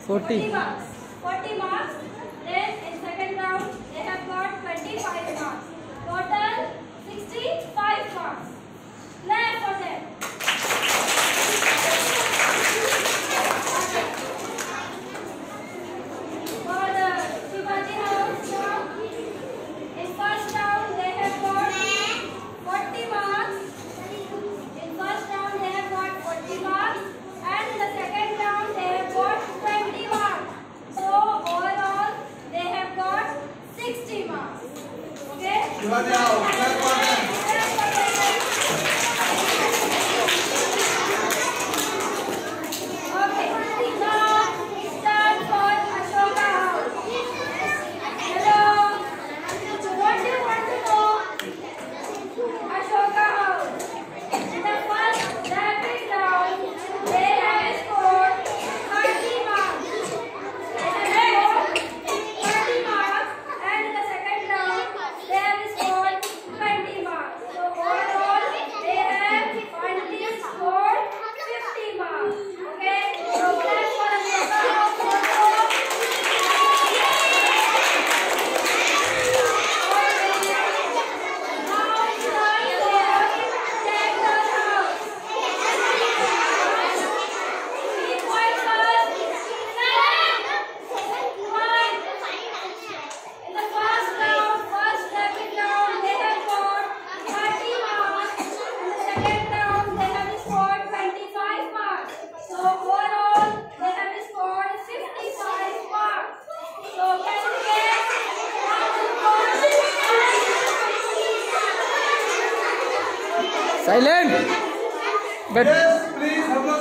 40 marks. 40 marks. Then in second round they have got 25 marks. Total 65 marks. Clap for them. For the Shivaji House now, in first round they have got 40 marks. In first round they have got 40 marks, and in the second round they have got 20 marks. So overall they have got 60 marks. Okay? Shivaji House, clap for them. Okay, now start for Ashoka House. Hello, what do you want to know? Ashoka House. In the first rapid round, they have scored 30 marks. They have scored 30 marks, and in the second round, they have scored 20 marks. So overall, they have finally scored 50 marks. Okay, so clap for Ashoka House also. Silent Yes, please, हम लोग